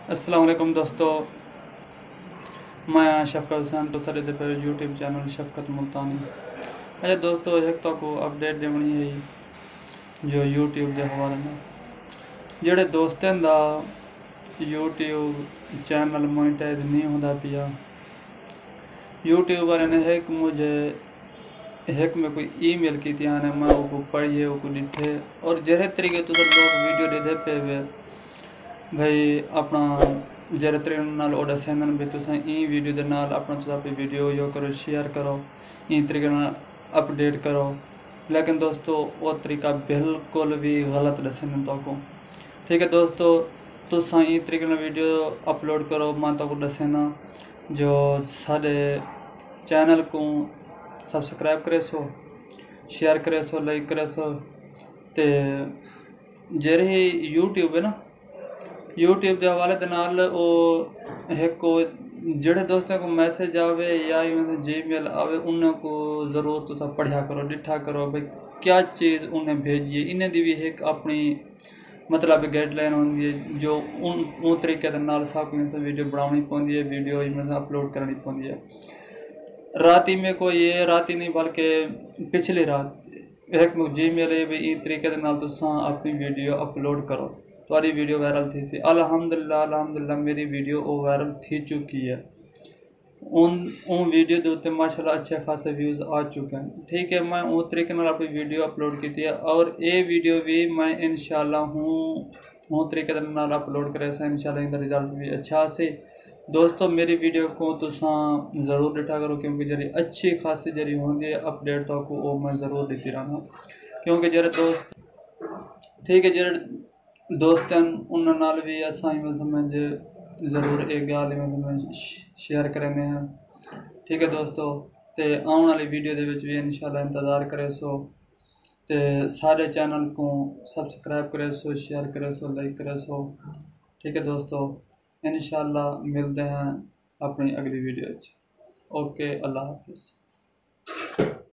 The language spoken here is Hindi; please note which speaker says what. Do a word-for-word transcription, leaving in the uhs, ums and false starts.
Speaker 1: अस्सलाम वालेकुम दोस्तों, मैं शफकत हुसैन तो सर पे यूट्यूब चैनल शफकत मुल्तानी। अच्छा दोस्तों, एक तो को अपडेट देनी है जो यूट्यूब के हवाले में जेड़े दोस्तों दा यूट्यूब चैनल मोनेटाइज नहीं होता पिया। यूट्यूब वाले ने एक मुझे एक में कोई ईमेल की थी आने मैं वो पढ़िए वो डिठे और जहरे तरीके तो लोग वीडियो दे दे पे वे भाई अपना जहरे तरीके नाल ओडा सेंदन भी तुसा ई वीडियो दे नाल अपना तुसा पे वीडियो यो करो शेयर करो ई तरीके नाल अपडेट करो। लेकिन दोस्तों वो तरीका बिल्कुल भी गलत दसन तो को। ठीक है दोस्तों, तुसा ई तरीके नाल वीडियो अपलोड करो मैं तो को दसना जो सारे चैनल को सब्सक्राइब करे सो शेयर करे सो लाइक करे सो ते जेरे यूट्यूब है ना यूट्यूब के हवाले के नाल वो एक को जेड़े दोस्तों को मैसेज आवे या जी मेल आवे उन्हें को ज़रूर तुसा पढ़िया करो डिठा करो भाई क्या चीज़ उन्हें भेजिए। इन्हें दी भी एक अपनी मतलब गाइडलाइन होंगी है जो उन उन तरीके नाल साफ वीडियो बनानी पौंदी है, वीडियो अपलोड करनी पौंदी है। राती में कोई ये राती नहीं बल्कि पिछली रात एक जी मेल भी तरीके नाल तुसा अपनी वीडियो अपलोड करो तुम्हारी वीडियो वायरल थी थी अल्हम्दुलिल्लाह अल्हम्दुलिल्लाह मेरी वीडियो वो वायरल थी चुकी है। उन उन वीडियो के उत्ते माशाल्लाह अच्छे खासे व्यूज़ आ चुके हैं। ठीक है, मैं उस तरीके नाल अपनी वीडियो अपलोड की थी और ये वीडियो भी मैं इंशाल्लाह हूँ उस तरीके नाल अपलोड करे इंशाल्लाह इनका रिजल्ट भी अच्छा से। दोस्तों मेरी वीडियो को तुसा ज़रूर डिठा करो क्योंकि जरी अच्छी खासी जरी होंगी अपडेट तो को वो मैं ज़रूर देती रहना क्योंकि जरे दोस्त ठीक है जरे दोस्तन उन नाल भी असाई में समझ ज़रूर एक गाल में शेयर करने हैं। ठीक है दोस्तों, ते आने वाली वीडियो दे विच भी इंशाल्लाह इंतज़ार करे सो ते सारे चैनल को सब्सक्राइब करे सो शेयर करे सो लाइक करे सो। ठीक है दोस्तों, इंशाल्लाह मिलते हैं अपनी अगली वीडियो। ओके, अल्लाह हाफिज़।